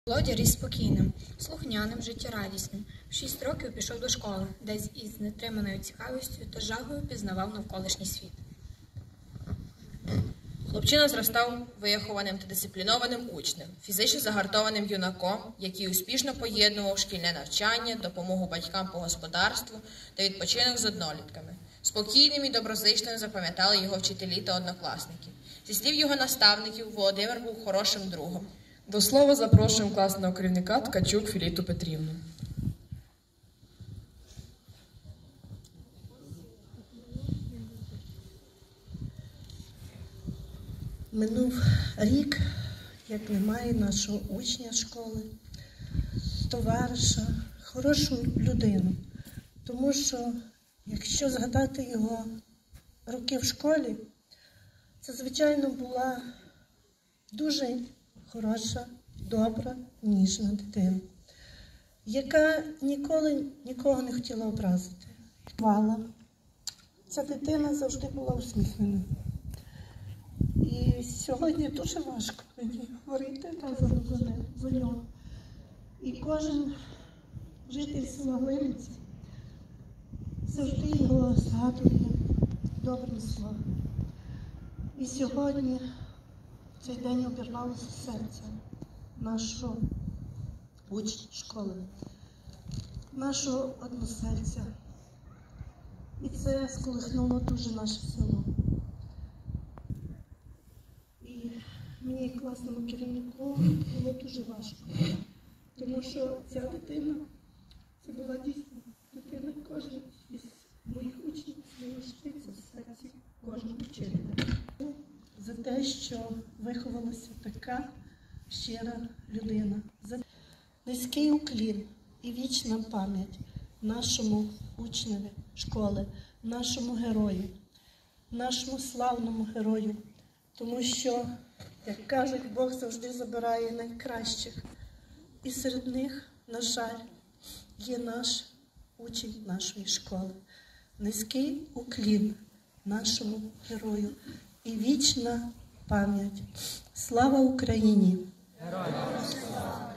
Володя ріс спокійним, слухняним, життєрадісним. В 6 років пішов до школи, де із нетриманою цікавістю та жагою пізнавав навколишній світ. Хлопчина зростав вихованим та дисциплінованим учнем, фізично загартованим юнаком, який успішно поєднував шкільне навчання, допомогу батькам по господарству та відпочинок з однолітками. Спокійним і доброзичливим запам'ятали його вчителі та однокласники. Зі слів його наставників, Володимир був хорошим другом. До слова запрошуємо класного керівника Ткачук Філіту Петрівну. Минув рік, як немає нашого учня школи, товариша, хорошу людину. Тому що, якщо згадати його роки в школі, це, звичайно, була дуже хороша, добра, ніжна дитина, яка ніколи нікого не хотіла образити. Ця дитина завжди була усміхнена. І сьогодні дуже важко мені говорити за нього. І кожен житель села Глиниці завжди його згадує добрим словом. І сьогодні цей день обірвалося серце нашого учня школи, нашого односельця. І це сколихнуло дуже наше село. І мені, як класному керівнику, було дуже важко, тому що ця дитина, це була дійсно дитина, кожен із моїх учнів залишиться в серці кожного вчителя. За те, що виховалася така щира людина. За низький уклін і вічна пам'ять нашому учневі школи, нашому герою, нашому славному герою. Тому що, як кажуть, Бог завжди забирає найкращих. І серед них, на жаль, є наш учень нашої школи. Низький уклін нашому герою і вічна пам'ять. Слава Україні! Героям слава!